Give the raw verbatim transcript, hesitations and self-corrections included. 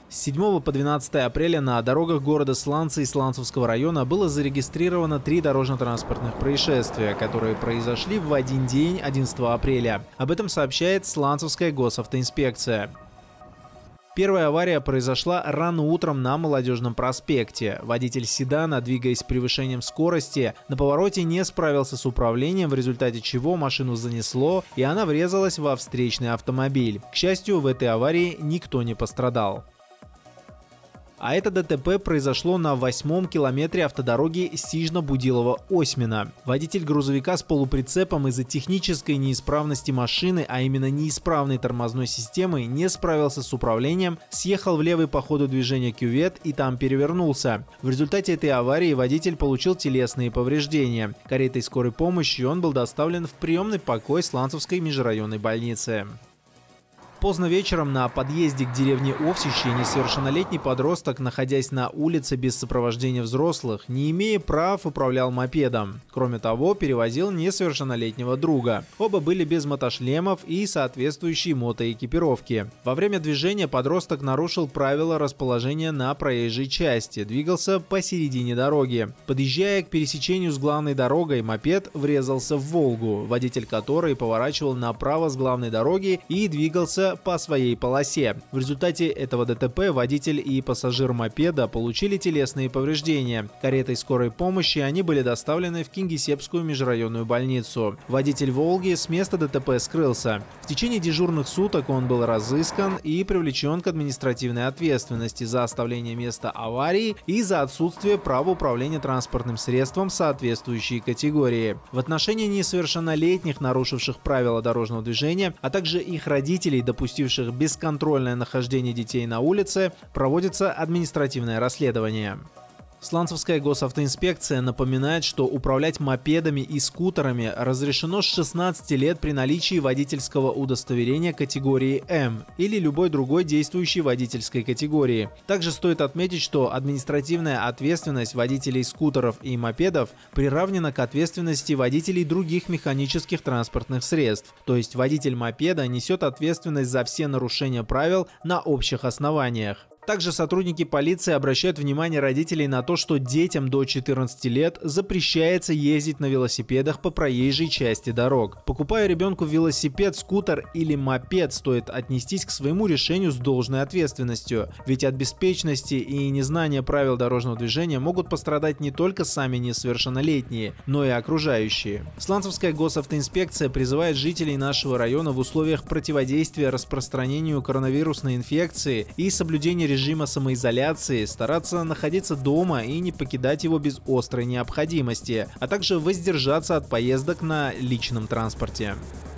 С седьмого по двенадцатое апреля на дорогах города Сланцы и Сланцевского района было зарегистрировано три дорожно-транспортных происшествия, которые произошли в один день, одиннадцатого апреля. Об этом сообщает Сланцевская госавтоинспекция. Первая авария произошла рано утром на Молодежном проспекте. Водитель седана, двигаясь с превышением скорости, на повороте не справился с управлением, в результате чего машину занесло, и она врезалась во встречный автомобиль. К счастью, в этой аварии никто не пострадал. А это ДТП произошло на восьмом километре автодороги Сижно-Будилово-Осьмино. Водитель грузовика с полуприцепом из-за технической неисправности машины, а именно неисправной тормозной системы, не справился с управлением, съехал в левый по ходу движения кювет и там перевернулся. В результате этой аварии водитель получил телесные повреждения. Каретой скорой помощи он был доставлен в приемный покой Сланцевской межрайонной больницы. Поздно вечером на подъезде к деревне Овсище несовершеннолетний подросток, находясь на улице без сопровождения взрослых, не имея прав, управлял мопедом. Кроме того, перевозил несовершеннолетнего друга. Оба были без мотошлемов и соответствующей мотоэкипировки. Во время движения подросток нарушил правила расположения на проезжей части, двигался посередине дороги. Подъезжая к пересечению с главной дорогой, мопед врезался в «Волгу», водитель которой поворачивал направо с главной дороги и двигался по своей полосе. В результате этого ДТП водитель и пассажир мопеда получили телесные повреждения. Каретой скорой помощи они были доставлены в Кингисеппскую межрайонную больницу. Водитель «Волги» с места ДТП скрылся. В течение дежурных суток он был разыскан и привлечен к административной ответственности за оставление места аварии и за отсутствие права управления транспортным средством соответствующей категории. В отношении несовершеннолетних, нарушивших правила дорожного движения, а также их родителей, допустивших бесконтрольное нахождение детей на улице, проводится административное расследование. Сланцевская госавтоинспекция напоминает, что управлять мопедами и скутерами разрешено с шестнадцати лет при наличии водительского удостоверения категории М или любой другой действующей водительской категории. Также стоит отметить, что административная ответственность водителей скутеров и мопедов приравнена к ответственности водителей других механических транспортных средств. То есть водитель мопеда несет ответственность за все нарушения правил на общих основаниях. Также сотрудники полиции обращают внимание родителей на то, что детям до четырнадцати лет запрещается ездить на велосипедах по проезжей части дорог. Покупая ребенку велосипед, скутер или мопед, стоит отнестись к своему решению с должной ответственностью. Ведь от беспечности и незнания правил дорожного движения могут пострадать не только сами несовершеннолетние, но и окружающие. Сланцевская госавтоинспекция призывает жителей нашего района в условиях противодействия распространению коронавирусной инфекции и соблюдения режима режима самоизоляции стараться находиться дома и не покидать его без острой необходимости, а также воздержаться от поездок на личном транспорте.